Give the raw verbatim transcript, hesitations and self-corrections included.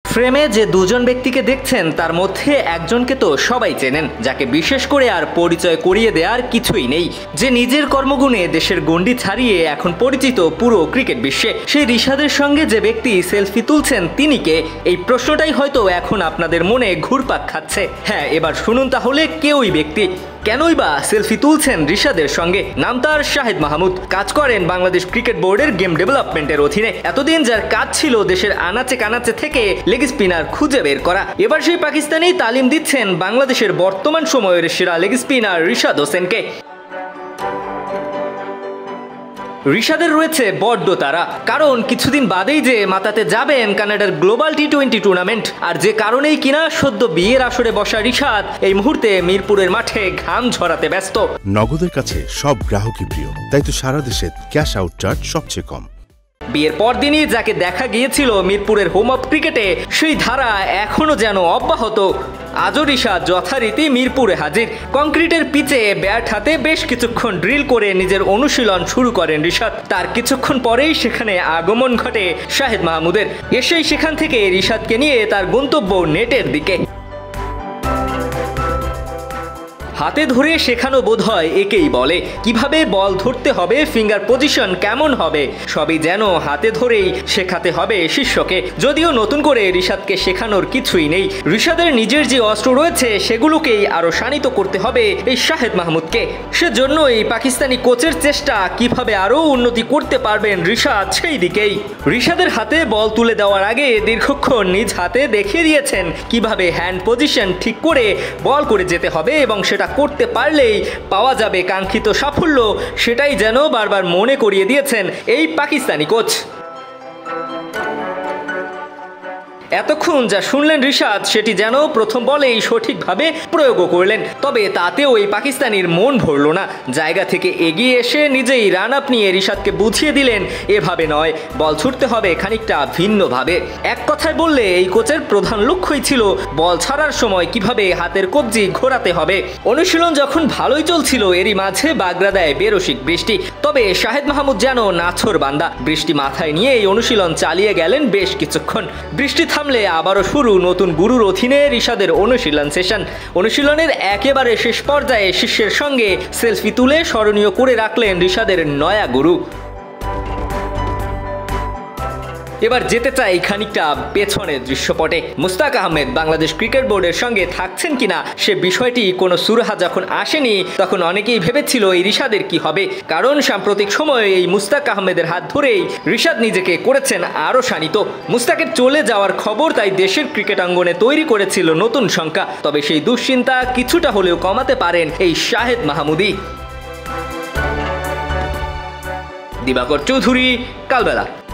ফ্রেমে যে দুজন ব্যক্তিকে দেখছেন তার মধ্যে একজনকে তো সবাই চেনেন, যাকে বিশেষ করে আর পরিচয় করিয়ে দেওয়ার কিছুই নেই, যে নিজের কর্মগুণে দেশের গণ্ডি ছাড়িয়ে এখন পরিচিত পুরো ক্রিকেট বিশ্বে। সেই রিশাদের সঙ্গে যে ব্যক্তি সেলফি তুলছেন তিনি কে? এই প্রশ্নটাই হয়তো এখন আপনাদের মনে ঘুরপাক খাচ্ছে। হ্যাঁ, এবার শুনুন তাহলে কে ওই ব্যক্তি, কেনই বা সেলফি তুলছেন রিশাদের সঙ্গে। নাম তার শাহেদ মাহমুদ, কাজ করেন বাংলাদেশ ক্রিকেট বোর্ডের গেম ডেভেলপমেন্টের অধীনে। এতদিন যার কাজ ছিল দেশের আনাচে কানাচে থেকে লেগ স্পিনার খুঁজে বের করা, এবার সেই পাকিস্তানি তালিম দিচ্ছেন বাংলাদেশের বর্তমান সময়ের সেরা লেগ স্পিনার রিশাদ হোসেনকে। রিশাদের রয়েছে বড্ড তারা, কারণ কিছুদিন বাদেই যে মাতাতে যাবেন কানাডার গ্লোবাল টি টোয়েন্টি টুর্নামেন্ট, আর যে কারণেই কিনা সদ্য বিয়ের আসরে বসা রিশাদ এই মুহূর্তে মিরপুরের মাঠে ঘাম ঝরাতে ব্যস্ত। নগদের কাছে সব গ্রাহকই প্রিয়, তাই তো সারা দেশে ক্যাশ আউট চার্জ সবচেয়ে কম। বিয়ের পরদিনই যাকে দেখা গিয়েছিল মিরপুরের হোম অফ ক্রিকেটে, সেই ধারা এখনো যেন অব্যাহত। আজও রিশাদ যথারীতি মিরপুরে হাজির। কংক্রিটের পিচে ব্যাট হাতে বেশ কিছুক্ষণ ড্রিল করে নিজের অনুশীলন শুরু করেন রিশাদ। তার কিছুক্ষণ পরেই সেখানে আগমন ঘটে শাহেদ মাহমুদের। এসেই সেখান থেকে রিশাদকে নিয়ে তার গন্তব্য নেটের দিকে। হাতে ধরে শেখানো বোধ হয় একেই বলে, কিভাবে বল ধরতে হবে, ফিঙ্গার পজিশন কেমন হবে, সবই যেন হাতে ধরেই শেখাতে হবে শিষ্যকে। যদিও নতুন করে রিশাদকে শেখানোর কিছুই নেই, রিশাদের নিজের যে অস্ত্র রয়েছে সেগুলোকেই আরো শানিত করতে হবে এই শাহেদ মাহমুদকে। সেজন্যই পাকিস্তানি কোচের চেষ্টা কিভাবে আরো উন্নতি করতে পারবেন রিশাদ সেই দিকেই। রিশাদের হাতে বল তুলে দেওয়ার আগে দীর্ঘক্ষণ নিজ হাতে দেখিয়ে দিয়েছেন কিভাবে হ্যান্ড পজিশন ঠিক করে বল করে যেতে হবে, এবং সেটা করতে পারলেই পাওয়া যাবে কাঙ্ক্ষিত সাফল্য। সেটাই যেন বারবার মনে করিয়ে দিয়েছেন এই পাকিস্তানি কোচ। এতক্ষণ যা শুনলেন রিশাদ, সেটি যেন প্রথম বলেই সঠিকভাবে প্রয়োগও করলেন। তবে তাতেও এই পাকিস্তানির মন ভরল না। জায়গা থেকে এগিয়ে এসে নিজেই রান আপ নিয়ে রিশাদকে বুঝিয়ে দিলেন এভাবে নয়, বল ছুটতে হবে খানিকটা ভিন্নভাবে। এক কথায় বললে এই কোচের প্রধান লক্ষ্যই ছিল বল ছাড়ার সময় কিভাবে হাতের কবজি ঘোরাতে হবে। অনুশীলন যখন ভালোই চলছিল, এরই মাঝে বাগড়া দেয় বেরসিক বৃষ্টি। তবে শাহেদ মাহমুদ যেন নাছোড় বান্দা, বৃষ্টি মাথায় নিয়ে এই অনুশীলন চালিয়ে গেলেন বেশ কিছুক্ষণ। বৃষ্টি থামলে আবারও শুরু নতুন গুরুর অধীনে রিশাদের অনুশীলন সেশন। অনুশীলনের একেবারে শেষ পর্যায়ে শিষ্যের সঙ্গে সেলফি তুলে স্মরণীয় করে রাখলেন রিশাদের নয়া গুরু। এবার যেতে চাই খানিকটা পেছনের দৃশ্যপটে। মুস্তাক আহমেদ বাংলাদেশ ক্রিকেট বোর্ডের সঙ্গে থাকছেন কিনা সে বিষয়টি কোনো সুরাহা যখন আসেনি, তখন অনেকেই ভেবেছিল এই রিশাদের কি হবে, কারণ সাম্প্রতিক সময়ে এই মুস্তাক আহমেদের হাত ধরেই রিশাদ নিজেকে করেছেন আরও শানিত। মুস্তাকের চলে যাওয়ার খবর তাই দেশের ক্রিকেট অঙ্গনে তৈরি করেছিল নতুন শঙ্কা। তবে সেই দুশ্চিন্তা কিছুটা হলেও কমাতে পারেন এই শাহেদ মাহমুদই। দিবাকর চৌধুরী, কালবেলা।